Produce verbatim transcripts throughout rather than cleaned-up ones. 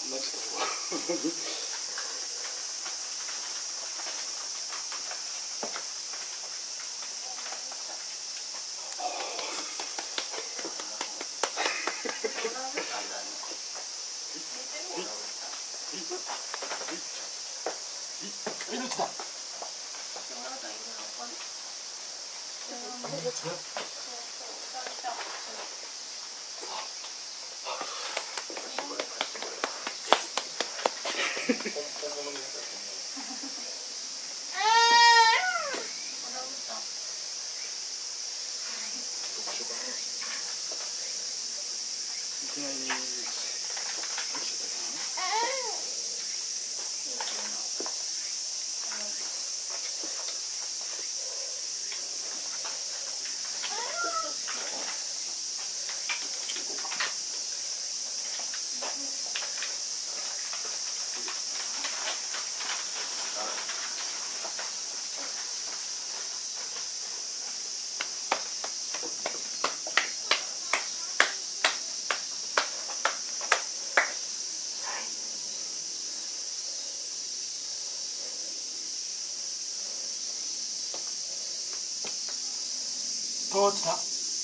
なっちゃったぞ。命だ。いきなりどっちだ。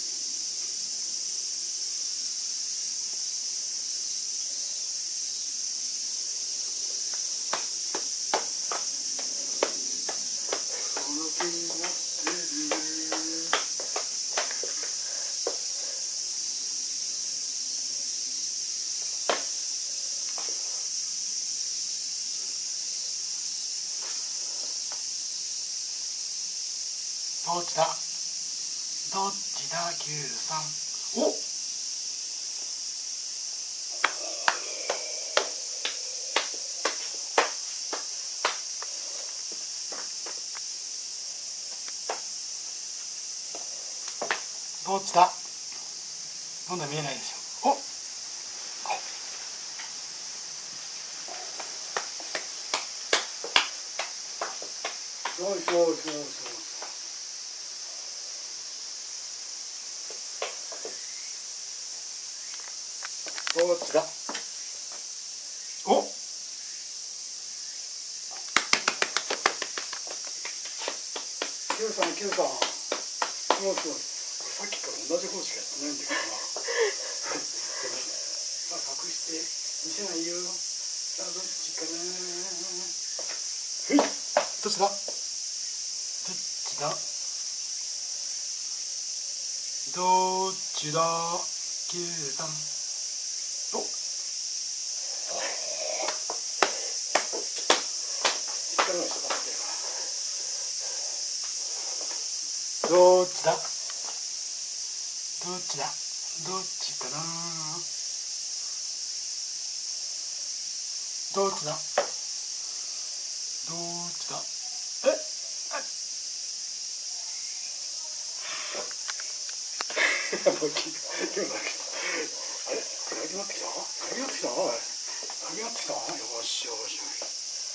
どっちだ。どっちだ。きゅうさん。おっ、どっちだ。まだ見えないでしょ。おっ、そうそうそうそう。どっちだ。おっ、キュウさん、キュウさん。そうそう。さっきから同じ方しかやってないんだけどな。さあ、隠して見せないよ。さあ、どっちかな。はい。どっちだ。どっちだ。どっちだ。キュウさん。おっ、どっちだ。どっちだ。どっちかな。どっちだ。どっちだ。えっ、あれ、なくなってきた。なくなってきた。なくなってきた。よしよしよし。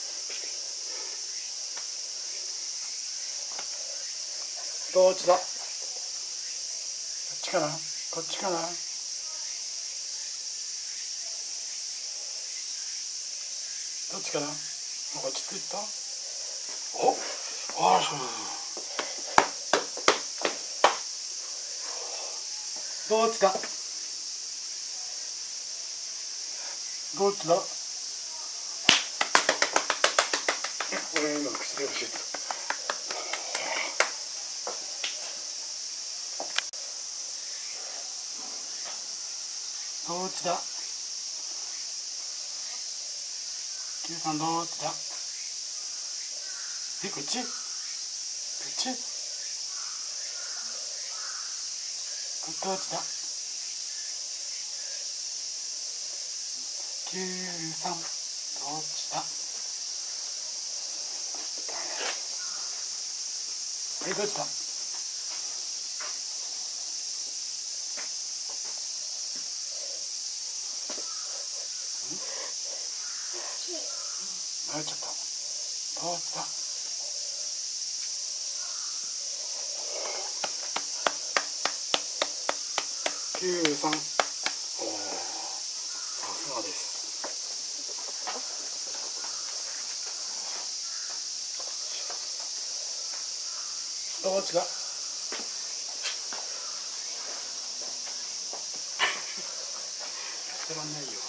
どっちだ。こっちかな。こっちかな。どっちかな。こっちって言った。お、ああ、そう。どっちだ。どっちだ。これ今口で教えた。どっちだ。キュウさん、どっちだ。え、こっち。こっち。どっちだ。キュウさん、どっちだ。え、どっちだ。迷っちゃった。どっちだ。キュウさん、おー、さすがです。 っちだ。捨てらんないよ。